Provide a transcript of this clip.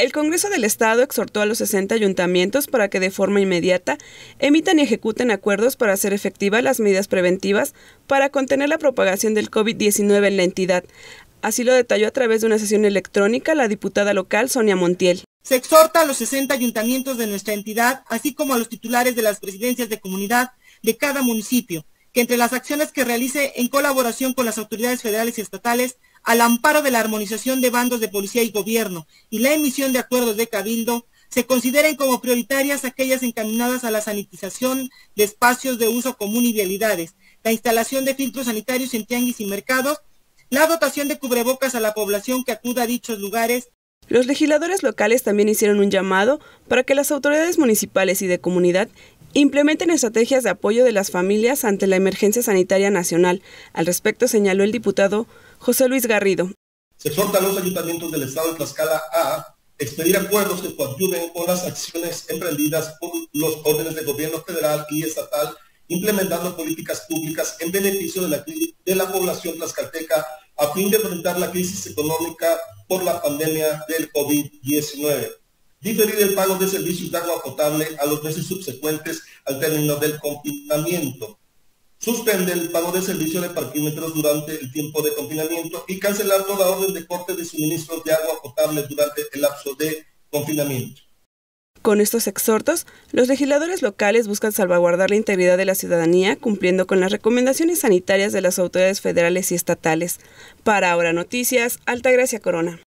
El Congreso del Estado exhortó a los 60 ayuntamientos para que de forma inmediata emitan y ejecuten acuerdos para hacer efectivas las medidas preventivas para contener la propagación del COVID-19 en la entidad. Así lo detalló a través de una sesión electrónica la diputada local Sonia Montiel. Se exhorta a los 60 ayuntamientos de nuestra entidad, así como a los titulares de las presidencias de comunidad de cada municipio, que entre las acciones que realice en colaboración con las autoridades federales y estatales, al amparo de la armonización de bandos de policía y gobierno y la emisión de acuerdos de cabildo, se consideren como prioritarias aquellas encaminadas a la sanitización de espacios de uso común y vialidades, la instalación de filtros sanitarios en tianguis y mercados, la dotación de cubrebocas a la población que acuda a dichos lugares. Los legisladores locales también hicieron un llamado para que las autoridades municipales y de comunidad implementen estrategias de apoyo de las familias ante la emergencia sanitaria nacional. Al respecto señaló el diputado José Luis Garrido. Se exhorta a los ayuntamientos del estado de Tlaxcala a expedir acuerdos que coadyuven con las acciones emprendidas por los órdenes de gobierno federal y estatal, implementando políticas públicas en beneficio de la población tlaxcalteca a fin de enfrentar la crisis económica por la pandemia del COVID-19. Diferir el pago de servicios de agua potable a los meses subsecuentes al término del confinamiento. Suspende el pago de servicio de parquímetros durante el tiempo de confinamiento y cancelar toda orden de corte de suministros de agua potable durante el lapso de confinamiento. Con estos exhortos, los legisladores locales buscan salvaguardar la integridad de la ciudadanía cumpliendo con las recomendaciones sanitarias de las autoridades federales y estatales. Para Ahora Noticias, Altagracia Corona.